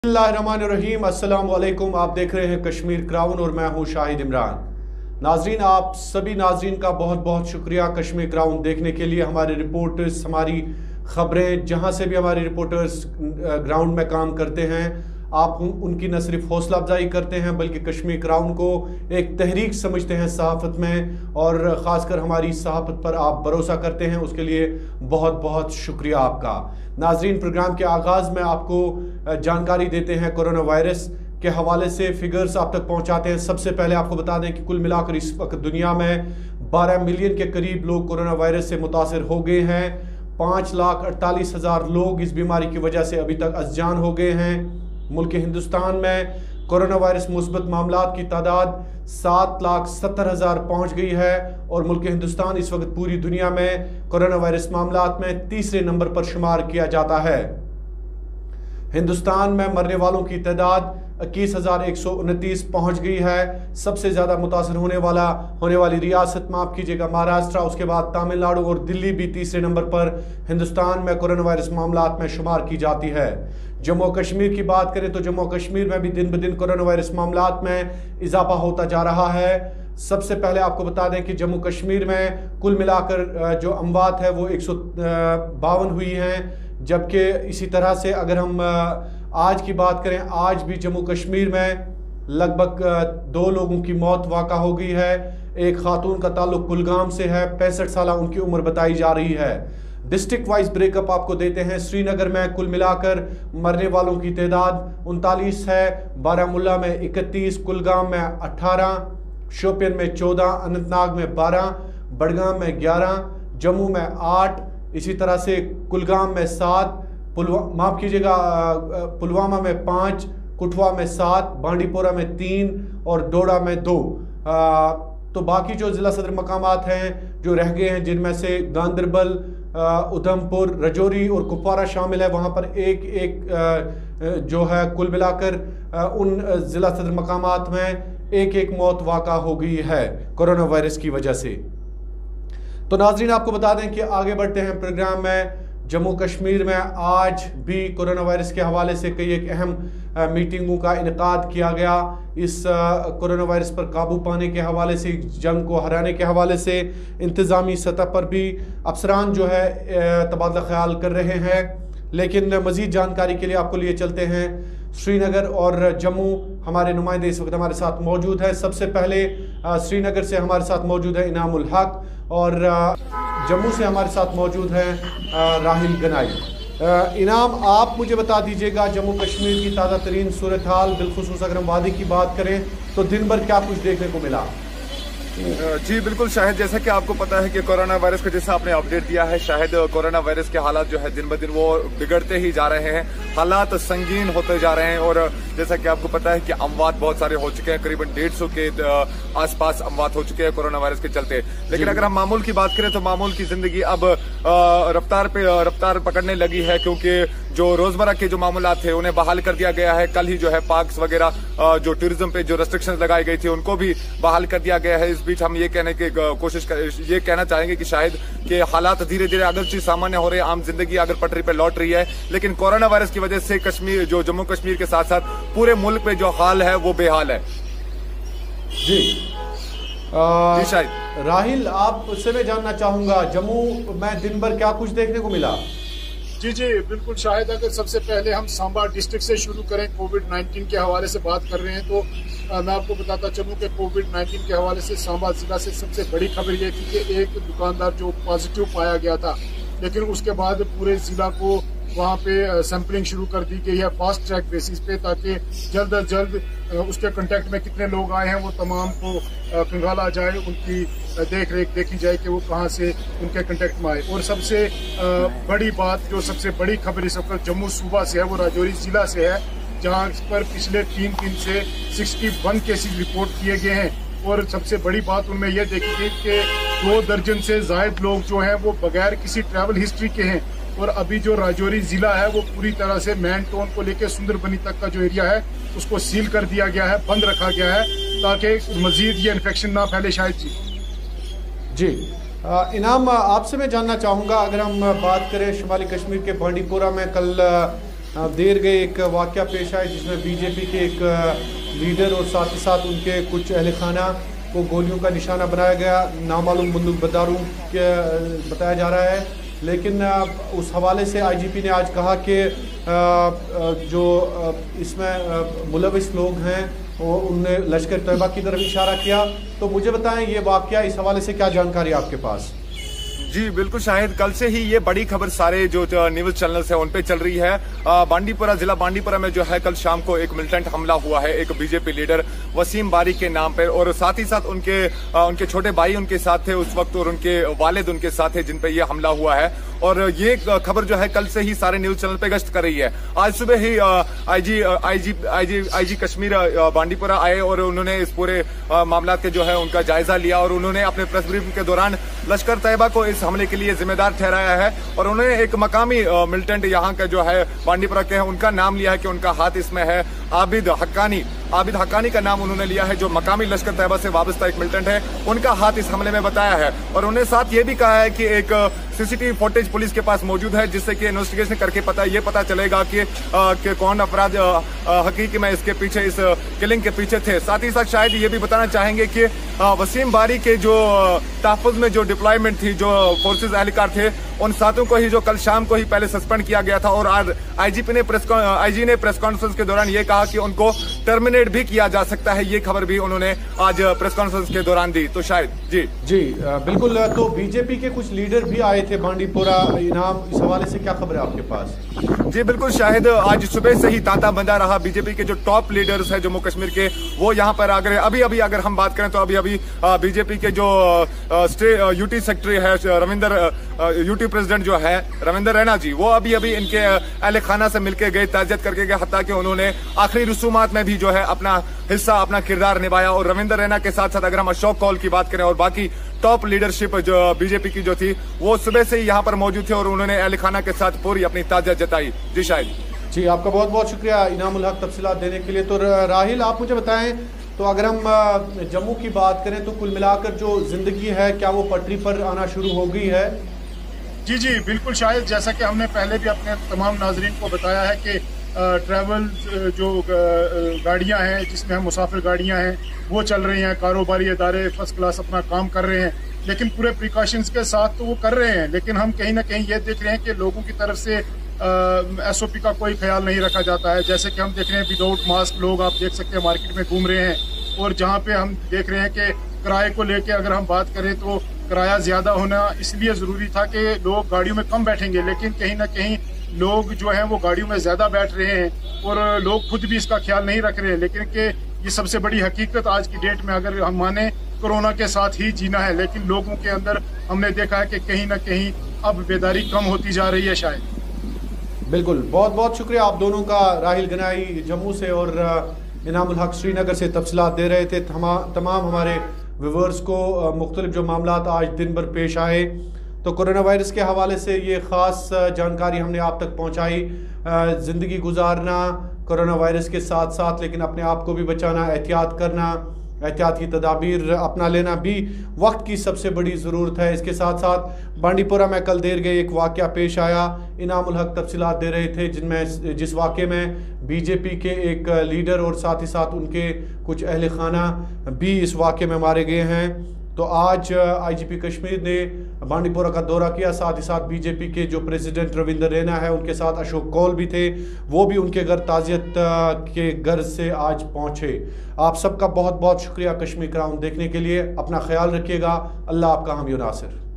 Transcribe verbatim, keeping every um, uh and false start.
बिस्मिल्लाहिर्रहमानिर्रहीम, अस्सलाम वालेकुम। आप देख रहे हैं कश्मीर क्राउन और मैं हूं शाहिद इमरान। नाजरीन, आप सभी नाजरीन का बहुत बहुत शुक्रिया कश्मीर क्राउन देखने के लिए। हमारे रिपोर्टर्स, हमारी ख़बरें, जहां से भी हमारे रिपोर्टर्स ग्राउंड में काम करते हैं, आप उन, उनकी न सिर्फ हौसला अफजाई करते हैं बल्कि कश्मीर क्राउन को एक तहरीक समझते हैं सहाफ़त में, और ख़ासकर हमारी सहाफ़त पर आप भरोसा करते हैं, उसके लिए बहुत बहुत शुक्रिया आपका। नाजरीन, प्रोग्राम के आगाज़ में आपको जानकारी देते हैं कोरोना वायरस के हवाले से, फिगर्स आप तक पहुंचाते हैं। सबसे पहले आपको बता दें कि कुल मिलाकर इस वक्त दुनिया में बारह मिलियन के करीब लोग कोरोना वायरस से मुतासर हो गए हैं। पाँच लाख अड़तालीस हज़ार लोग इस बीमारी की वजह से अभी तक अज़जान हो गए हैं। मुल्क हिंदुस्तान में कोरोना वायरस मुस्बत मामलात की तादाद सात लाख सत्तर हज़ार पहुँच गई है, और मुल्क हिंदुस्तान इस वक्त पूरी दुनिया में कोरोना वायरस मामलात में तीसरे नंबर पर शुमार किया जाता है। हिंदुस्तान में मरने वालों की तादाद इक्कीस हज़ार एक सौ उनतीस पहुँच गई है। सबसे ज़्यादा मुतासर होने वाला होने वाली रियासत, माफ़ कीजिएगा, महाराष्ट्र, उसके बाद तमिलनाडु और दिल्ली भी तीसरे नंबर पर हिंदुस्तान में कोरोना वायरस मामलात में शुमार की जाती है। जम्मू कश्मीर की बात करें तो जम्मू कश्मीर में भी दिन ब दिन कोरोना वायरस मामलात में इजाफा होता जा रहा है। सबसे पहले आपको बता दें कि जम्मू कश्मीर में कुल मिलाकर जो अमवात है वो एक सौ बावन हुई हैं, जबकि इसी तरह से अगर हम आज की बात करें, आज भी जम्मू कश्मीर में लगभग दो लोगों की मौत वाक़ा हो गई है। एक खातून का ताल्लुक कुलगाम से है, पैंसठ साल उनकी उम्र बताई जा रही है। डिस्ट्रिक्ट वाइज ब्रेकअप आपको देते हैं। श्रीनगर में कुल मिलाकर मरने वालों की तादाद उनतालीस है, बारामुल्ला में इकतीस, कुलगाम में अठारह, शोपियन में चौदह, अनंतनाग में बारह, बडगाम में ग्यारह, जम्मू में आठ, इसी तरह से कुलगाम में सात, माफ़ कीजिएगा पुलवामा में पाँच, कुठवा में सात, बांडीपोरा में तीन और डोडा में दो। आ, तो बाकी जो ज़िला सदर मकामात हैं जो रह गए हैं, जिनमें से गांदरबल, उधमपुर, रजौरी और कुपवारा शामिल है, वहाँ पर एक एक आ, जो है कुल मिलाकर उन ज़िला सदर मकामात में एक एक मौत वाक़ा हो गई है कोरोना वायरस की वजह से। तो नाजरीन, आपको बता दें कि आगे बढ़ते हैं प्रोग्राम में। जम्मू कश्मीर में आज भी कोरोना वायरस के हवाले से कई एक अहम मीटिंगों का इनेकाद किया गया। इस कोरोना वायरस पर काबू पाने के हवाले से, जंग को हराने के हवाले से इंतज़ामी सतह पर भी अफसरान जो है तबादला ख्याल कर रहे हैं। लेकिन मज़ीद जानकारी के लिए आपको लिए चलते हैं श्रीनगर और जम्मू। हमारे नुमाइंदे इस वक्त हमारे साथ मौजूद हैं। सबसे पहले श्रीनगर से हमारे साथ मौजूद है इनामुल हक, और जम्मू से हमारे साथ मौजूद हैं राहिल गनाई। इनाम, आप मुझे बता दीजिएगा जम्मू कश्मीर की ताज़ा तरीन सूरत हाल, बिलखुसूस अगर हम वादी की बात करें तो दिन भर क्या कुछ देखने को मिला? जी बिल्कुल शाहिद, जैसा कि आपको पता है कि कोरोना वायरस का जैसा आपने अपडेट दिया है शाहिद, कोरोना वायरस के हालात जो है दिन ब दिन वो बिगड़ते ही जा रहे हैं, हालात संगीन होते जा रहे हैं। और जैसा कि आपको पता है कि अमवात बहुत सारे हो चुके हैं, करीबन डेढ़ सौ के आसपास अमवात हो चुके हैं कोरोना वायरस के चलते। लेकिन अगर हम मामूल की बात करें तो मामूल की जिंदगी अब रफ्तार पे रफ्तार पकड़ने लगी है, क्योंकि जो रोजमर्रा के जो मामूलात थे उन्हें बहाल कर दिया गया है। कल ही जो है पार्क्स वगैरह जो टूरिज्म पे जो रेस्ट्रिक्शंस लगाई गई थी उनको भी बहाल कर दिया गया है। इस बीच हम ये कहने की कोशिश कर, ये कहना चाहेंगे कि शायद कि हालात धीरे धीरे अगर चीज सामान्य हो रहे हैं, आम जिंदगी अगर पटरी पे लौट रही है, लेकिन कोरोना वायरस की वजह से कश्मीर, जो जम्मू कश्मीर के साथ साथ पूरे मुल्क में जो हाल है वो बेहाल है। जी आ, जी शायद राहिल, आपसे मैं जानना चाहूंगा जम्मू में दिन भर क्या कुछ देखने को मिला? जी जी बिल्कुल शायद, अगर सबसे पहले हम सांबा डिस्ट्रिक्ट से शुरू करें, कोविड नाइन्टीन के हवाले से बात कर रहे हैं तो आ, मैं आपको बताता चलूं कि कोविड नाइन्टीन के हवाले से सांबा जिला से सबसे बड़ी खबर ये थी कि एक दुकानदार जो पॉजिटिव पाया गया था, लेकिन उसके बाद पूरे जिला को वहाँ पे सैंपलिंग शुरू कर दी गई है फास्ट ट्रैक बेसिस पे, ताकि जल्द अज जल्द उसके कांटेक्ट में कितने लोग आए हैं वो तमाम को खंगाला जाए, उनकी देख रेख देखी जाए कि वो कहाँ से उनके कांटेक्ट में आए। और सबसे बड़ी बात, जो सबसे बड़ी खबर इस वक्त जम्मू सूबा से है, वो राजौरी जिला से है, जहाँ पर पिछले तीन दिन से इकसठ केसेस रिपोर्ट किए गए हैं। और सबसे बड़ी बात उनमें यह देखी गई कि दो दर्जन से जायद लोग जो हैं वो बगैर किसी ट्रैवल हिस्ट्री के हैं। और अभी जो राजौरी जिला है वो पूरी तरह से मैन टाउन को लेकर सुंदरबनी तक का जो एरिया है उसको सील कर दिया गया है, बंद रखा गया है, ताकि मजीद ये इन्फेक्शन ना फैले। शायद जी जी इनाम, आपसे मैं जानना चाहूँगा, अगर हम बात करें शुमाली कश्मीर के बांडीपोरा में कल देर गए एक वाक़या पेश आया जिसमें बीजेपी के एक लीडर और साथ ही साथ उनके कुछ अहल खाना को गोलियों का निशाना बनाया गया। नामालूम बंदूक बरदारों के बताया जा रहा है, लेकिन उस हवाले से आईजीपी ने आज कहा कि जो इसमें मुलविस लोग हैं वो उनने लश्कर तैयबा की तरफ इशारा किया। तो मुझे बताएं ये वाक़या, इस हवाले से क्या जानकारी आपके पास? जी बिल्कुल शाहिद, कल से ही ये बड़ी खबर सारे जो न्यूज चैनल्स हैं उन पे चल रही है। बांडीपुरा जिला बांडीपुरा में जो है कल शाम को एक मिलिटेंट हमला हुआ है एक बीजेपी लीडर वसीम बारी के नाम पर, और साथ ही साथ उनके उनके छोटे भाई उनके साथ थे उस वक्त और उनके वालिद उनके साथ थे जिन पे ये हमला हुआ है। और ये खबर जो है कल से ही सारे न्यूज चैनल पे गश्त कर रही है। आज सुबह ही IG IG IG IG Kashmir Bandipora आए और उन्होंने इस पूरे मामला के जो है उनका जायजा लिया और उन्होंने अपने प्रेस ब्रीफिंग के दौरान लश्कर तैयबा को इस हमले के लिए जिम्मेदार ठहराया है। और उन्होंने एक मकामी मिलिटेंट यहाँ का जो है बांडीपुरा के हैं उनका नाम लिया है कि उनका हाथ इसमें है। आबिद हक्कानी आबिद हक्कानी का नाम उन्होंने लिया है जो मकामी लश्कर तैयबा से वाबस्ता एक मिलिटेंट है, उनका हाथ इस हमले में बताया है। और उन्होंने साथ ये भी कहा है कि एक सीसीटीवी फुटेज पुलिस के पास मौजूद है जिससे कि इन्वेस्टिगेशन करके पता ये पता चलेगा कि, आ, कि कौन अपराध हकीकी में इसके पीछे इस किलिंग के पीछे थे। साथ ही साथ शायद ये भी बताना चाहेंगे कि आ, वसीम बारी के जो तहफ़्फ़ुज़ में जो डिप्लॉयमेंट थी, जो फोर्सेज एहलकार थे, उन सातों को ही जो कल शाम को ही पहले सस्पेंड किया गया था। और आज आईजीपी ने प्रेस आईजी ने प्रेस कॉन्फ्रेंस के दौरान ये कहा कि उनको टर्मिनेट भी किया जा सकता है। ये खबर भी उन्होंने आज प्रेस कॉन्फ्रेंस के दौरान दी। तो शायद जी जी बिल्कुल। तो बीजेपी के कुछ लीडर भी आए थे बांडीपुरा इनाम, इस हवाले से क्या खबर है आपके पास? जी बिल्कुल शाहिद, आज सुबह से ही तांता बंधा रहा। बीजेपी के जो टॉप लीडर्स हैं जम्मू कश्मीर के वो यहाँ पर आ गए। अभी अभी अगर हम बात करें तो अभी अभी बीजेपी के जो यूटी सेक्रेटरी है रविंदर यूटी प्रेसिडेंट जो है रविंदर रैना जी, वो अभी अभी इनके अहल खाना से मिलकर गए, ताज़ियत करके गए, हत्ता कि उन्होंने आखिरी रसूमात में भी जो है अपना हिस्सा अपना किरदार निभाया। और रविंदर रैना के साथ साथ अगर हम अशोक कौल की बात करें और बाकी टॉप लीडरशिप जो बीजेपी की जो थी वो सुबह से ही यहाँ पर मौजूद थे और उन्होंने अहल खाना के साथ पूरी अपनी ताज़ियत जताई। जी शायद जी, आपका बहुत बहुत शुक्रिया इनामुल हक तफसीलात देने के लिए। तो राहिल, आप मुझे बताएं, तो अगर हम जम्मू की बात करें तो कुल मिलाकर जो जिंदगी है क्या वो पटरी पर आना शुरू हो गई है? जी जी बिल्कुल शायद, जैसा कि हमने पहले भी अपने तमाम नाजरीन को बताया है कि ट्रैवल जो गाड़ियां हैं जिसमें हम मुसाफिर गाड़ियां हैं वो चल रही हैं, कारोबारी इदारे फर्स्ट क्लास अपना काम कर रहे हैं, लेकिन पूरे प्रिकॉशंस के साथ तो वो कर रहे हैं। लेकिन हम कहीं ना कहीं ये देख रहे हैं कि लोगों की तरफ से एस ओ पी का कोई ख्याल नहीं रखा जाता है। जैसे कि हम देख रहे हैं विदाउट मास्क लोग आप देख सकते हैं मार्केट में घूम रहे हैं। और जहाँ पे हम देख रहे हैं कि किराए को लेके अगर हम बात करें तो किराया ज़्यादा होना इसलिए ज़रूरी था कि लोग गाड़ियों में कम बैठेंगे, लेकिन कहीं ना कहीं लोग जो हैं वो गाड़ियों में ज़्यादा बैठ रहे हैं और लोग खुद भी इसका ख्याल नहीं रख रहे हैं। लेकिन कि ये सबसे बड़ी हकीकत आज की डेट में अगर हम माने कोरोना के साथ ही जीना है, लेकिन लोगों के अंदर हमने देखा है कि कहीं ना कहीं अब बेदारी कम होती जा रही है शायद। बिल्कुल, बहुत बहुत शुक्रिया आप दोनों का। राहिल गनाई जम्मू से और इनामुल हक श्रीनगर से तफसीलात दे रहे थे। तमाम हमारे व्यूवर्स को मुख्तलिफ जो मामला आज दिन भर पेश आए, तो कोरोना वायरस के हवाले से ये ख़ास जानकारी हमने आप तक पहुंचाई। ज़िंदगी गुजारना कोरोना वायरस के साथ साथ, लेकिन अपने आप को भी बचाना, एहतियात करना, एहतियात की तदाबीर अपना लेना भी वक्त की सबसे बड़ी ज़रूरत है। इसके साथ साथ बांडीपुरा में कल देर गए एक वाक़या पेश आया। इनामुल हक तफसीलात दे रहे थे जिनमें जिस वाक़े में बीजेपी के एक लीडर और साथ ही साथ उनके कुछ अहल खाना भी इस वाक़े में मारे गए हैं। तो आज आईजीपी कश्मीर ने बांडीपुरा का दौरा किया, साथ ही साथ बीजेपी के जो प्रेसिडेंट रविंदर रैना है उनके साथ अशोक कौल भी थे, वो भी उनके घर ताज़ियत के गर्ज से आज पहुंचे। आप सबका बहुत बहुत शुक्रिया कश्मीर क्राउन देखने के लिए। अपना ख्याल रखिएगा। अल्लाह आपका हामी नासिर।